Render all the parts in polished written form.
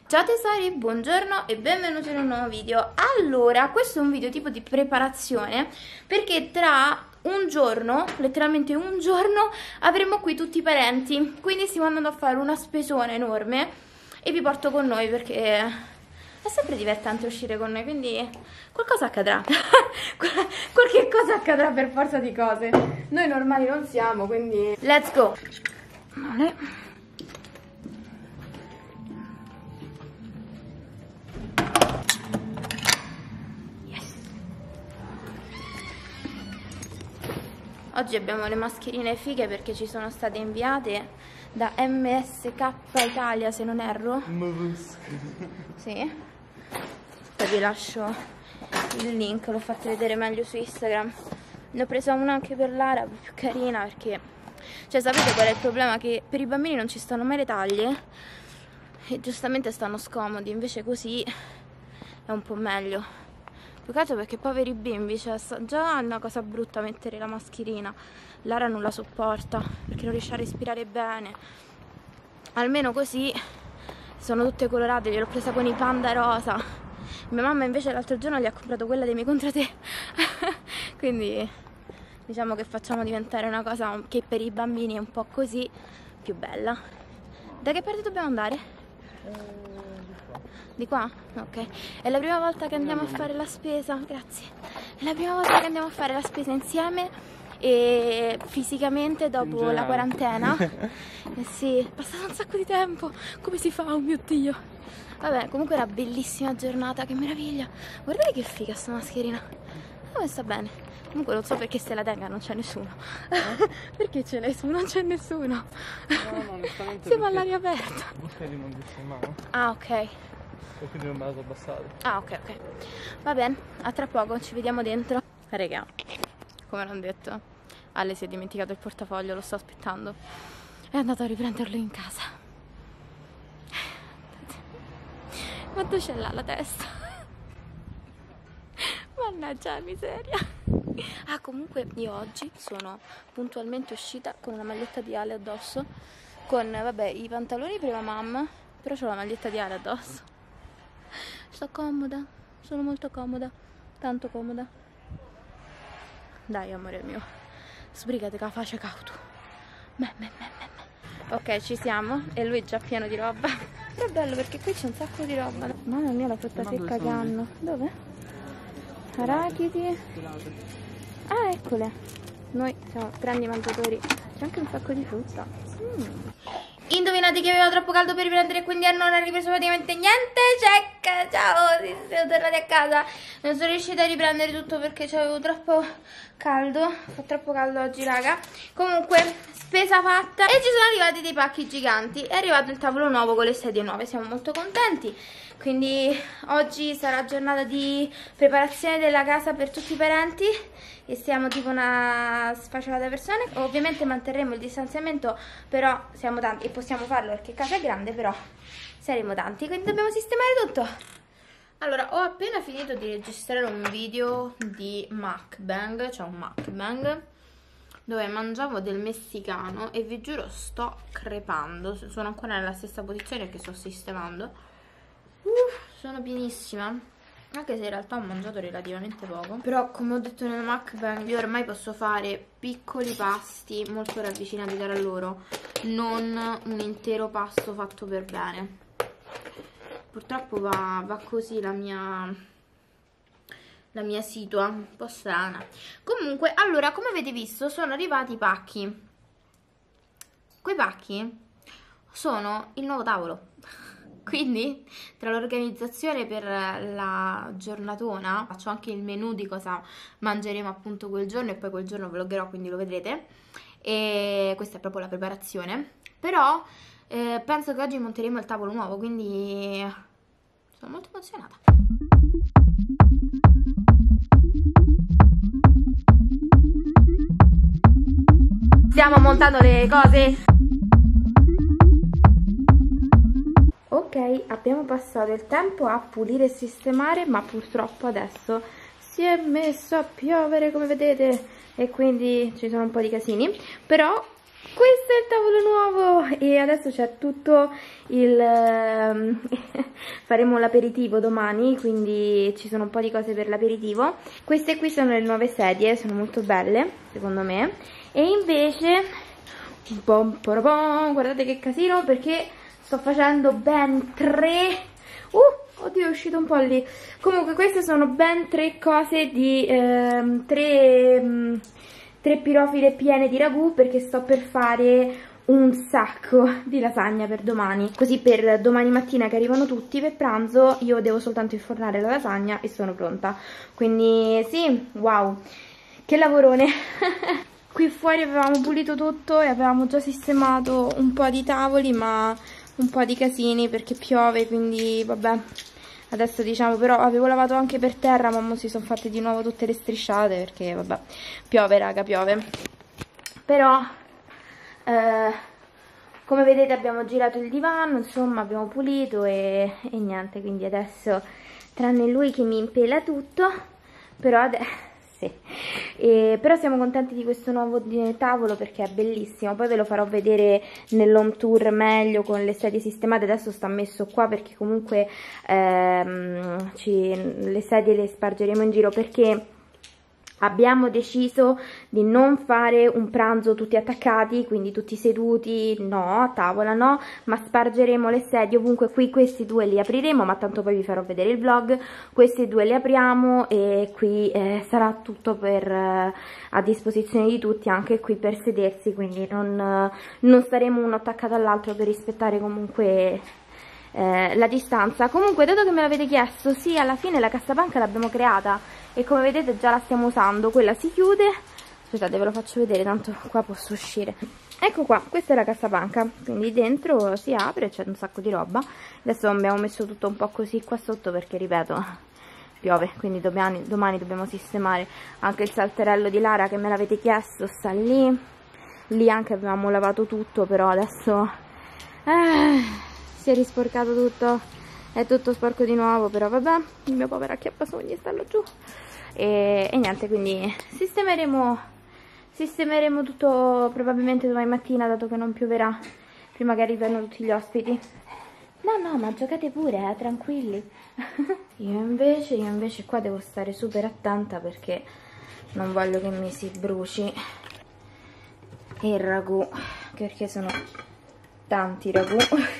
Ciao tesori, buongiorno e benvenuti in un nuovo video. Allora, questo è un video tipo di preparazione perché tra un giorno, letteralmente un giorno, avremo qui tutti i parenti. Quindi stiamo andando a fare una spesona enorme e vi porto con noi perché è sempre divertente uscire con noi, quindi qualcosa accadrà. Qualche cosa accadrà per forza di cose. Noi normali non siamo, quindi let's go. Vale. Oggi abbiamo le mascherine fighe perché ci sono state inviate da MSK Italia, se non erro. Sì. Poi vi lascio il link, l'ho fatto vedere meglio su Instagram. Ne ho presa una anche per Lara, più carina, perché... Cioè, sapete qual è il problema? Che per i bambini non ci stanno mai le taglie e giustamente stanno scomodi, invece così è un po' meglio. Più che altro perché poveri bimbi, cioè già è una cosa brutta mettere la mascherina. Lara non la sopporta perché non riesce a respirare bene. Almeno così sono tutte colorate, gliel'ho presa con i panda rosa. Mia mamma invece l'altro giorno gli ha comprato quella dei miei contro te. Quindi diciamo che facciamo diventare una cosa che per i bambini è un po' così più bella. Da che parte dobbiamo andare? Di qua? Ok. È la prima volta che andiamo a fare la spesa. Grazie. È la prima volta che andiamo a fare la spesa insieme e fisicamente dopo la quarantena. Sì, è passato un sacco di tempo. Come si fa? Oh mio Dio. Vabbè, comunque era bellissima giornata, che meraviglia. Guardate che figa sta mascherina. Come sta bene. Comunque non so perché se la tenga non c'è nessuno. Perché ce l'hai su? Non c'è nessuno. No, onestamente. Siamo all'aria aperta. Buttati non dice in mano. Ah, ok. E quindi non me la so abbassare. Ah, ok, ok. Va bene, a tra poco, ci vediamo dentro. Raga, come l'ho detto, Ale si è dimenticato il portafoglio, lo sto aspettando. È andato a riprenderlo in casa. Quanto c'è là la testa? Mannaggia la miseria. Ah, comunque io oggi sono puntualmente uscita con una maglietta di Ale addosso, con, vabbè, i pantaloni per la mamma, però c'ho la maglietta di Ale addosso. Sto comoda, sono molto comoda, tanto comoda. Dai amore mio, sbrigate che la faccia cauto. Ok, ci siamo e lui è già pieno di roba. Però è bello perché qui c'è un sacco di roba. Mamma mia la frutta secca che hanno. Dove? Arachidi. Ah, eccole. Noi siamo grandi mangiatori. C'è anche un sacco di frutta. Indovinate che aveva troppo caldo per riprendere, quindi non ha ripreso praticamente niente. Check, ciao, siamo tornati a casa. Non sono riuscita a riprendere tutto perché avevo troppo caldo. Fa troppo caldo oggi, raga. Comunque, spesa fatta e ci sono arrivati dei pacchi giganti. È arrivato il tavolo nuovo con le sedie nuove, siamo molto contenti. Quindi oggi sarà giornata di preparazione della casa per tutti i parenti e siamo tipo una sfacciata persone. Ovviamente manterremo il distanziamento, però siamo tanti e possiamo farlo perché casa è grande, però saremo tanti, quindi dobbiamo sistemare tutto. Allora, ho appena finito di registrare un video di mukbang, cioè un mukbang dove mangiavo del messicano e vi giuro sto crepando, sono ancora nella stessa posizione perché sto sistemando. Sono pienissima, anche se in realtà ho mangiato relativamente poco. Però come ho detto nel mukbang, io ormai posso fare piccoli pasti molto ravvicinati tra loro, non un intero pasto fatto per bene. Purtroppo va così la mia situa, un po' strana. Comunque, allora, come avete visto sono arrivati i pacchi. Quei pacchi sono il nuovo tavolo. Quindi tra l'organizzazione per la giornatona faccio anche il menù di cosa mangeremo appunto quel giorno e poi quel giorno vloggerò, quindi lo vedrete. E questa è proprio la preparazione. Però penso che oggi monteremo il tavolo nuovo, quindi sono molto emozionata. Stiamo montando le cose. Ok, abbiamo passato il tempo a pulire e sistemare, ma purtroppo adesso si è messo a piovere, come vedete, e quindi ci sono un po' di casini. Però Questo è il tavolo nuovo e adesso c'è tutto il... faremo l'aperitivo domani, quindi ci sono un po' di cose per l'aperitivo. Queste qui sono le nuove sedie, sono molto belle secondo me. E invece, guardate che casino, perché sto facendo ben 3... oddio, è uscito un po' lì. Comunque queste sono ben 3 cose di... 3 pirofile piene di ragù, perché sto per fare un sacco di lasagna per domani. Così per domani mattina che arrivano tutti per pranzo io devo soltanto infornare la lasagna e sono pronta. Quindi sì, wow, che lavorone. Qui fuori avevamo pulito tutto e avevamo già sistemato un po' di tavoli, ma un po' di casini perché piove, quindi vabbè. Adesso diciamo, però avevo lavato anche per terra, ma si sono fatte di nuovo tutte le strisciate perché vabbè, piove raga, piove. Però come vedete abbiamo girato il divano, insomma abbiamo pulito e niente, quindi adesso, tranne lui che mi impela tutto, però adesso... Sì. Però siamo contenti di questo nuovo tavolo perché è bellissimo. Poi ve lo farò vedere nell'home tour meglio con le sedie sistemate. Adesso sta messo qua perché comunque le sedie le spargeremo in giro, perché abbiamo deciso di non fare un pranzo tutti attaccati, quindi tutti seduti, no, a tavola no, ma spargeremo le sedie ovunque. Qui questi due li apriremo, ma tanto poi vi farò vedere il vlog. Questi due li apriamo e qui sarà tutto a disposizione di tutti, anche qui per sedersi, quindi non staremo uno attaccato all'altro per rispettare comunque la distanza. Comunque, dato che me l'avete chiesto, sì, alla fine la cassapanca l'abbiamo creata e come vedete già la stiamo usando. Quella si chiude, aspettate ve lo faccio vedere, tanto qua posso uscire. Ecco qua, questa è la cassapanca, quindi dentro si apre, c'è un sacco di roba. Adesso abbiamo messo tutto un po' così qua sotto perché, ripeto, piove, quindi domani dobbiamo sistemare. Anche il salterello di Lara che me l'avete chiesto sta lì. Lì anche avevamo lavato tutto, però adesso si è risporcato tutto, è tutto sporco di nuovo, però vabbè, il mio povero acchiappasogni sta laggiù. E niente, quindi sistemeremo tutto probabilmente domani mattina, dato che non pioverà, prima che arrivino tutti gli ospiti. No, ma giocate pure, tranquilli. Io invece qua devo stare super attenta perché non voglio che mi si bruci il ragù, perché sono tanti ragù,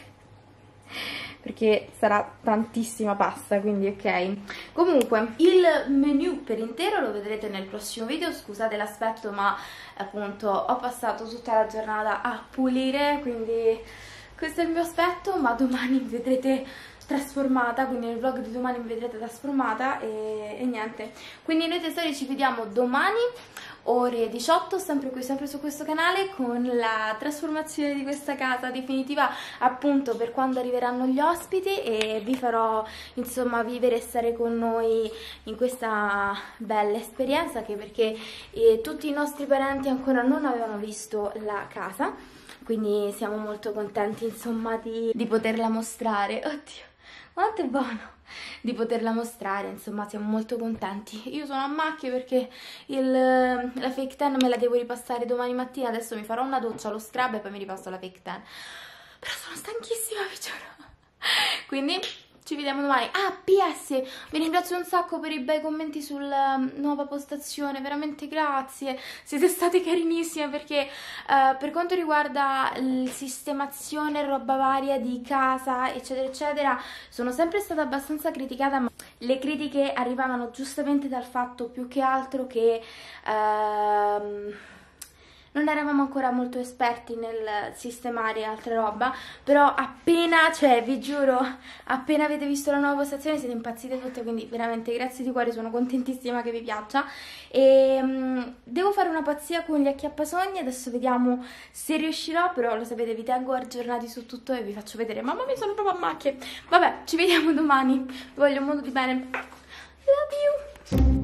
perché sarà tantissima pasta, quindi ok. Comunque il menu per intero lo vedrete nel prossimo video. Scusate l'aspetto, ma appunto ho passato tutta la giornata a pulire, quindi questo è il mio aspetto, ma domani mi vedrete trasformata, quindi nel vlog di domani mi vedrete trasformata e niente. Quindi noi tesori ci vediamo domani ore 18, sempre qui, sempre su questo canale, con la trasformazione di questa casa definitiva, appunto per quando arriveranno gli ospiti, e vi farò insomma vivere e stare con noi in questa bella esperienza, anche perché tutti i nostri parenti ancora non avevano visto la casa, quindi siamo molto contenti insomma di poterla mostrare. Oddio, quanto è buono! Di poterla mostrare, insomma siamo molto contenti. Io sono a macchie perché la fake tan me la devo ripassare domani mattina. Adesso mi farò una doccia, lo scrub e poi mi ripasso la fake tan, però sono stanchissima, vi giuro. Quindi ci vediamo domani. Ah, PS, vi ringrazio un sacco per i bei commenti sulla nuova postazione, veramente grazie, siete state carinissime, perché per quanto riguarda il sistemazione, roba varia di casa, eccetera eccetera, sono sempre stata abbastanza criticata, ma le critiche arrivavano giustamente dal fatto più che altro che non eravamo ancora molto esperti nel sistemare altra roba, però appena, cioè vi giuro, appena avete visto la nuova postazione siete impazzite tutte, quindi veramente grazie di cuore, sono contentissima che vi piaccia. E devo fare una pazzia con gli acchiappasogni, adesso vediamo se riuscirò, però lo sapete, vi tengo aggiornati su tutto e vi faccio vedere. Mamma mia, sono proprio a macchie. Vabbè, ci vediamo domani, vi voglio un mondo di bene, love you.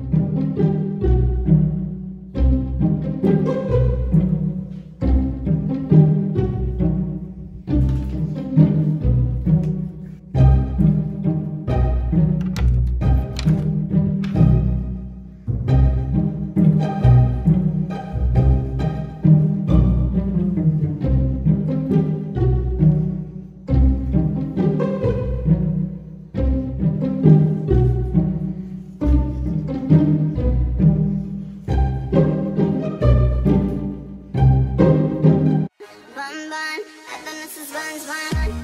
I've done this is fun,